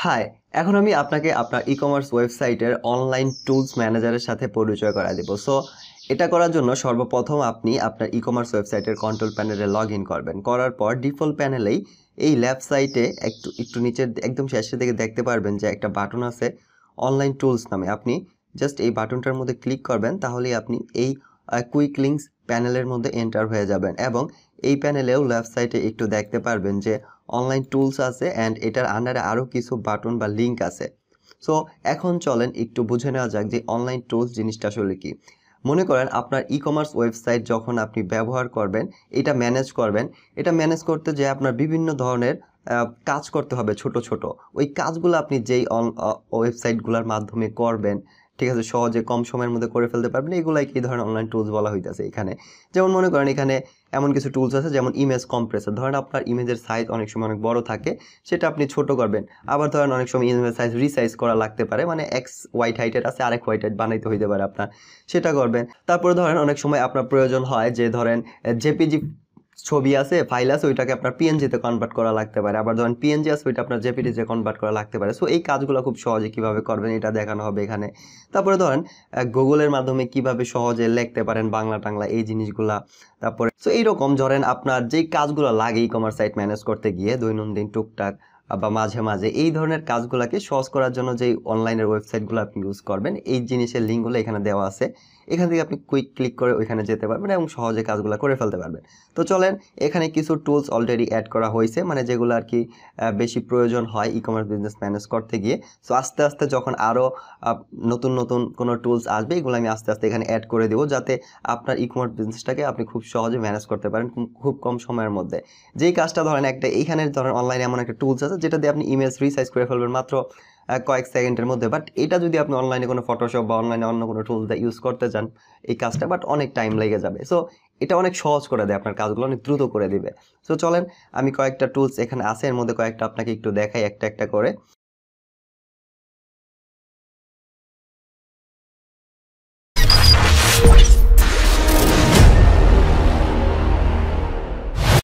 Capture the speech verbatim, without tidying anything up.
High, এখন আমি আপনাকে আপনার ই-কমার্স ওয়েবসাইটের অনলাইন টুলস ম্যানেজারের সাথে পরিচয় করায় দেব। সো এটা করার জন্য সর্বপ্রথম আপনি আপনার ই-কমার্স ওয়েবসাইটের কন্ট্রোল প্যানেলে লগ ইন করবেন। করার পর ডিফল্ট প্যানেলেই এই লেফট সাইডে একটু একটু নিচের একদম শেষের দিকে দেখতে পারবেন যে একটা বাটন আছে অনলাইন টুলস নামে। আপনি জাস্ট এই বাটনটার মধ্যে ক্লিক করবেন, তাহলেই আপনি এই কুইক লিঙ্কস প্যানেলের মধ্যে এন্টার হয়ে যাবেন এবং এই প্যানেলেও লেফট সাইডে একটু দেখতে পারবেন যে অনলাইন টুলস আছে অ্যান্ড এটার আন্ডারে আরও কিছু বাটন বা লিঙ্ক আছে। সো এখন চলেন একটু বুঝে নেওয়া যাক যে অনলাইন টুলস জিনিসটা আসলে কি। মনে করেন আপনার ই কমার্স ওয়েবসাইট যখন আপনি ব্যবহার করবেন, এটা ম্যানেজ করবেন, এটা ম্যানেজ করতে যে আপনার বিভিন্ন ধরনের কাজ করতে হবে ছোট ছোট। ওই কাজগুলো আপনি যেই ওয়েবসাইটগুলোর মাধ্যমে করবেন, ঠিক আছে, সহজে কম সময়ের মধ্যে করে ফেলতে পারবেন, এগুলাই কি ধরনের অনলাইন টুলস বলা হইতেছে এখানে। যেমন মনে করেন এখানে এমন কিছু টুলস আছে যেমন ইমেজ কম্প্রেসর। ধরেন আপনার ইমেজের সাইজ অনেক সময় অনেক বড় থাকে, সেটা আপনি ছোট করবেন। আবার ধরেন অনেক সময় ইমেজের সাইজ রিসাইজ করা লাগতে পারে, মানে এক্স হোয়াইট হাইটের আছে আরেক হোয়াইট হাইট বানাইতে হইতে পারে আপনার, সেটা করবেন। তারপরে ধরেন অনেক সময় আপনার প্রয়োজন হয় যে ধরেন জেপিজি ছবি আছে, ফাইল আছে, ওইটাকে আপনার পিএনজিতে কনভার্ট করা লাগতে পারে। আবার ধরেন পিএনজি আছে, ওইটা আপনার জেপিডিতে কনভার্ট করা লাগতে পারে। সো এই কাজগুলো খুব সহজে কিভাবে করবেন এটা দেখানো হবে এখানে। তারপরে ধরেন গুগলের মাধ্যমে কিভাবে সহজে লিখতে পারেন বাংলা টাংলা, এই জিনিসগুলা। তারপরে সো এইরকম ধরেন আপনার যেই কাজগুলো লাগে ই কমার্স সাইট ম্যানেজ করতে গিয়ে দৈনন্দিন টুকটাক বা মাঝে মাঝে এই ধরনের কাজগুলোকে সহজ করার জন্য যেই অনলাইনের ওয়েবসাইটগুলো আপনি ইউজ করবেন, এই জিনিসের লিঙ্কগুলো এখানে দেওয়া আছে। এখান থেকে আপনি কুইক ক্লিক করে ওইখানে যেতে পারবেন এবং সহজে কাজগুলো করে ফেলতে পারবেন। তো চলেন, এখানে কিছু টুলস অলরেডি অ্যাড করা হয়েছে, মানে যেগুলো আর কি বেশি প্রয়োজন হয় ই কমার্স বিজনেস ম্যানেজ করতে গিয়ে। সো আস্তে আস্তে যখন আরও নতুন নতুন কোনো টুলস আসবে, এগুলো আমি আস্তে আস্তে এখানে অ্যাড করে দেবো, যাতে আপনার ই কমার্স বিজনেসটাকে আপনি খুব সহজে ম্যানেজ করতে পারেন খুব কম সময়ের মধ্যে। যেই কাজটা ধরেন একটা এইখানে ধরেন অনলাইনে এমন একটা টুলস আছে যেটা দিয়ে আপনি ইমেজ রিসাইজ করে ফেলবেন মাত্র কয়েক সেকেন্ডের মধ্যে। বাট এটা যদি আপনি অনলাইনে কোনো ফটোশপ বা অনলাইনে অন্য কোনো টুলস দিয়ে ইউজ করতে চান এই কাজটা, বাট অনেক টাইম লেগে যাবে। সো এটা অনেক সহজ করে দেয়, আপনার কাজগুলো অনেক দ্রুত করে দিবে। সো চলেন, আমি কয়েকটা টুলস এখানে আছে, এর মধ্যে কয়েকটা আপনাকে একটু দেখাই একটা একটা করে।